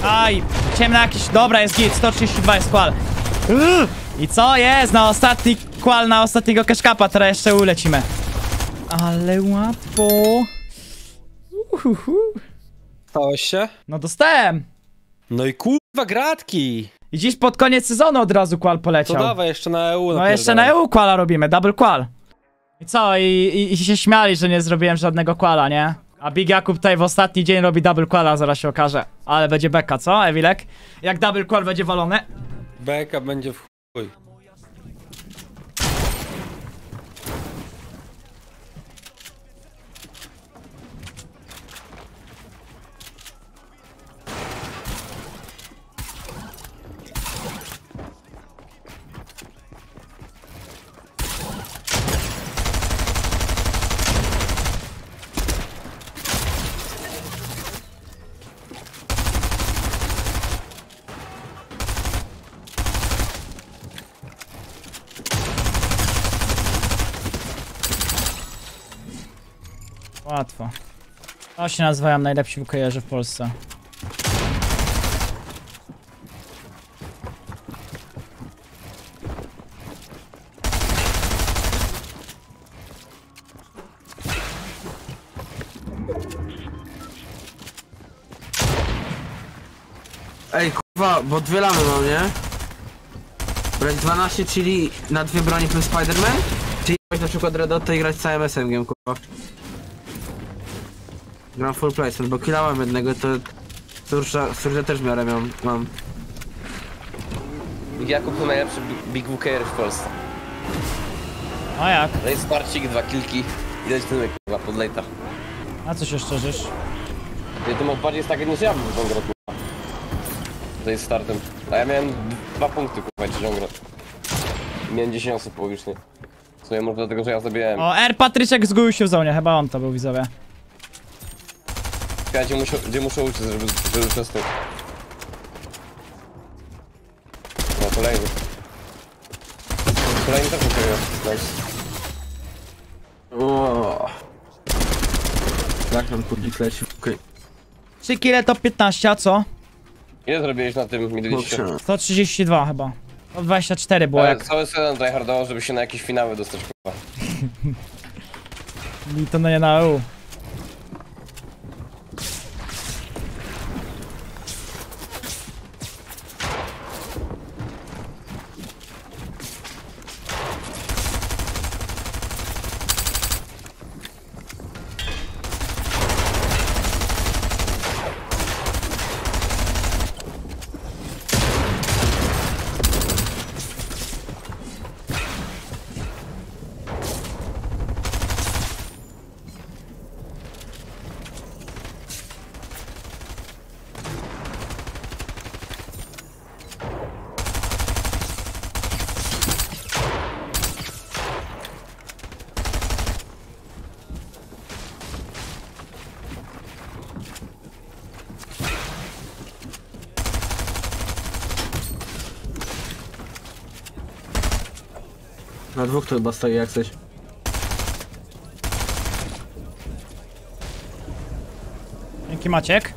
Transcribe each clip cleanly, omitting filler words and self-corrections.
Aj, ciemno jakiś. Dobra, jest git, 132 jest kwal. I co jest? Na ostatni kwal, na ostatniego cashcapa, teraz jeszcze ulecimy. Ale łatwo. Stałeś się? No dostałem. No i kurwa gratki. I dziś pod koniec sezonu od razu kwal To poleciał. dawaj jeszcze na EU. No jeszcze na EU kwala robimy, double kwal. I co? I się śmiali, że nie zrobiłem żadnego kwala, nie? A Big Jakub tutaj w ostatni dzień robi double kwala, zaraz się okaże. Ale będzie beka, co, Ewilek? Jak double kwal będzie walony? Beka będzie w chuj. Łatwo. To się nazywają najlepsi WKR-ze w Polsce. Ej, kurwa, bo dwie lamy mam, nie? Brać 12, czyli na dwie broni plus Spider-Man? Czy jechać na przykład Red Dot i grać całym SMG-iem, kurwa? Gram full placement, bo killa mam jednego, to Surge'a też w miarę mam. Jakub to najlepszy Big WKR w Polsce. A jak? No i Sparcik, 2 kilki. I dać tymek, kurwa, pod lejta. A co się szczerzysz? Ja to masz bardziej tak niż ja bym w tą grę, kurwa. To jest startem. A ja miałem 2 punkty, kurwa, czy grę. Miałem 10 osób połowicznie. W sumie może dlatego, że ja zabiłem. O, R Patryczek zgubił się w zonie, chyba on to był, widzowie. Gdzie muszę uczyć, żeby przez to. No, kolejny. Kolejny też muszę grać. O. Tak, tam kurnik leci, okej. 3 kile top 15, a co? Ile zrobiłeś na tym midliście? 132 chyba. 124 było jak... Cały sezon tryhardował, żeby się na jakieś finały dostać, kurwa. I to nie na EU. Na dwóch to chyba stoi jak coś. Dzięki Maciek.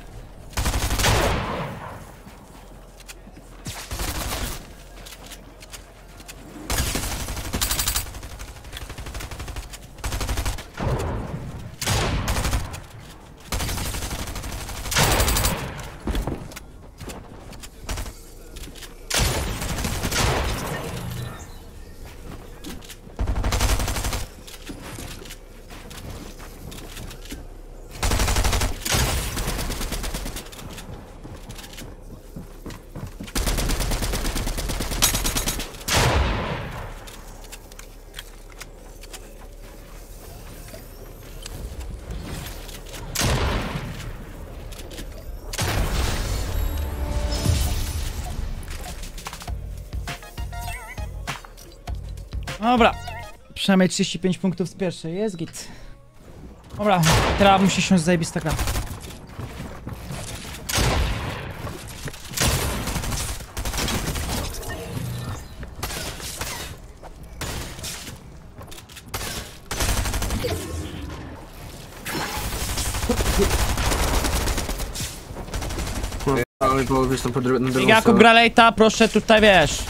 Dobra. Przynajmniej 35 punktów z pierwszej, jest git. Dobra, teraz musi się zajebista gra. Ale było, wiesz, tam na drugą Big Jakub stronę. gra late'a, proszę tutaj, wiesz.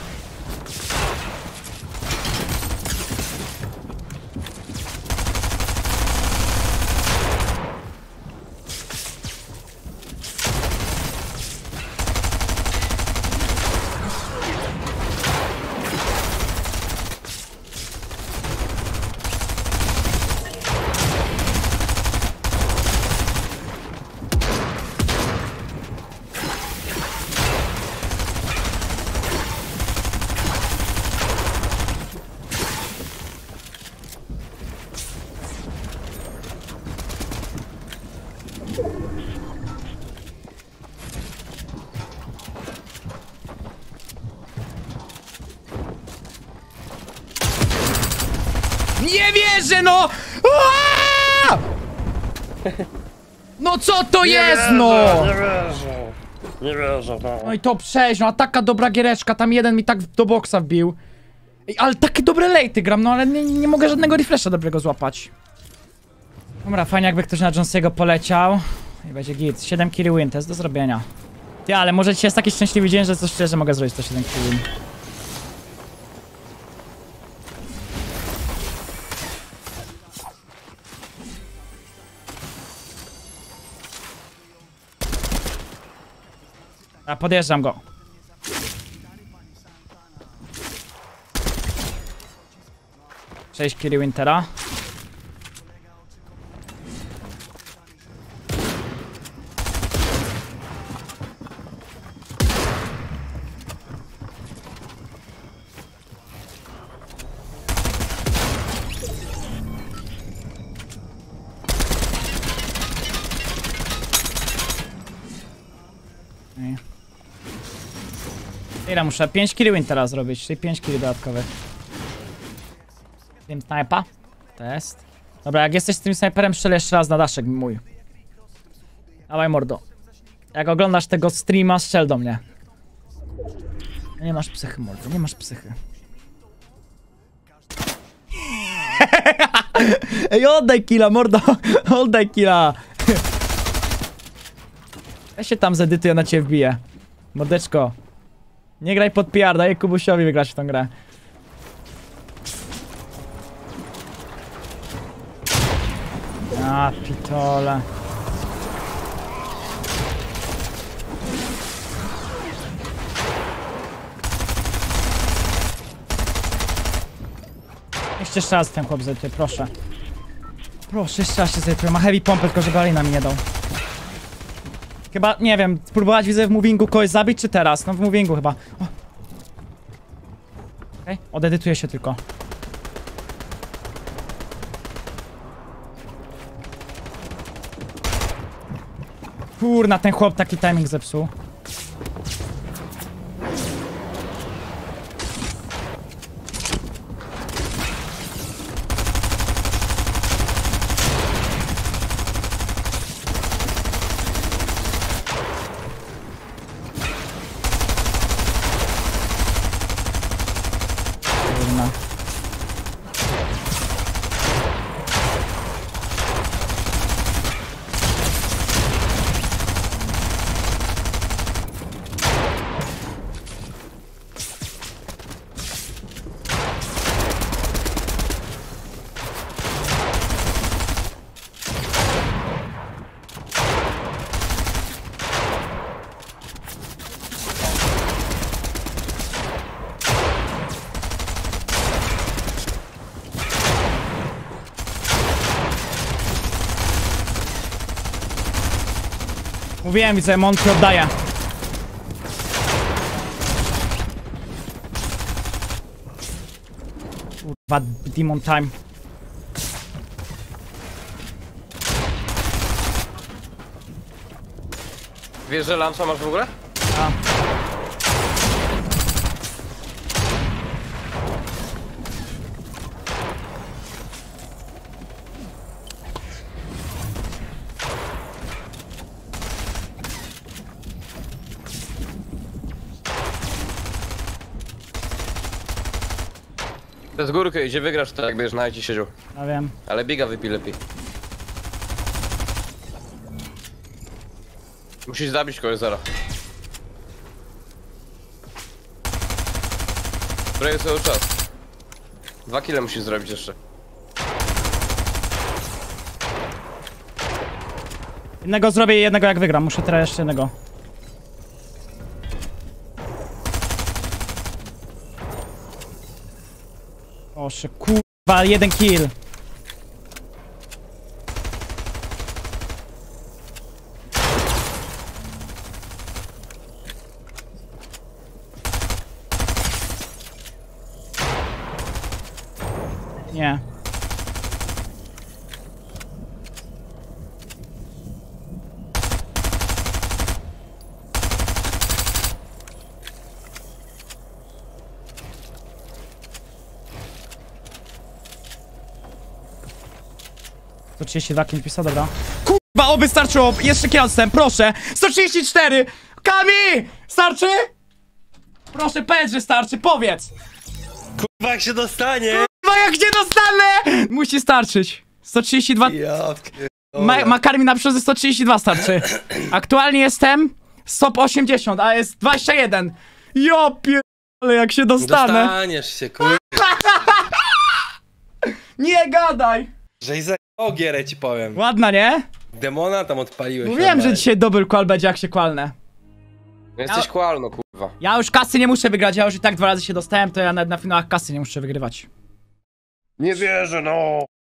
Nie wierzę, no! Aaaa! No co to jest, no? Nie wierzę, no. No i to przejść, no a taka dobra giereczka, tam jeden mi tak do boksa wbił. Ej, ale takie dobre lejty gram, no ale nie mogę żadnego refresha dobrego złapać. Dobra, fajnie jakby ktoś na Jonesiego poleciał. I będzie git, 7 kill win, to jest do zrobienia. Ty, ale może dzisiaj jest taki szczęśliwy dzień, że coś szczerze mogę zrobić to 7 kill win. A podjeżdżam go. Cześć Kiri Wintera. Ile muszę? 5 killi win teraz zrobić, czyli 5 killi dodatkowych. Team snipa. Test. Dobra, jak jesteś z tym snajperem, strzel jeszcze raz na daszek mój. Dawaj mordo. Jak oglądasz tego streama, strzel do mnie. Nie masz psychy, mordo, nie masz psychy. Ej, oddaj killa, mordo! Oddaj killa! Ja się tam zedytuję, na ciebie wbiję. Mordeczko. Nie graj pod PR, daj Kubusiowi wygrać w tą grę. A, pitole. Jeszcze raz ten chłop zejdzie, proszę. Proszę, jeszcze raz się zejdzie. Ma heavy pompę, tylko żeby Alina mi nie dał. Chyba, nie wiem, spróbować widzę w movingu kogoś zabić, czy teraz? No w movingu chyba. Okej, odedytuję się tylko. Kurna, ten chłop taki timing zepsuł. Kurna. Mówiłem, widzę, Monty oddaje. Kurwa, demon time. Wiesz, że lanca masz w ogóle? A. Z górkę idzie, wygrasz to jak będziesz na IT siedział. Ja wiem. Ale biga wypij lepiej. Musisz zabić kogoś zara. Prawie cały czas. 2 kile musisz zrobić jeszcze. Jednego zrobię i jednego jak wygram. Muszę teraz jeszcze jednego. Proszę, kurwa, 1 kill. Nie. To 32 kill pisa, dobra. Kurwa, oby starczyło, jeszcze kielsem, proszę. 134! Kami! Starczy? Proszę, powiedz, że starczy, powiedz! Kurwa, jak się dostanie! Kurwa, jak gdzie dostanę? Musi starczyć. 132. Ja Makarmi na przód 132 starczy. Aktualnie jestem stop 80, a jest 21. Ja pierdolę, jak się dostanę. Dostaniesz się, kurwa. Nie gadaj. Żeś zajebał gierę, ci powiem. Ładna, nie? Demona tam odpaliłeś. Mówiłem, że normalnie. dzisiaj double call będzie, jak się kwalnę. Jesteś kwalno, kurwa. Ja już kasy nie muszę wygrać, ja już i tak 2 razy się dostałem, to ja nawet na finałach kasy nie muszę wygrywać. Nie wierzę, no.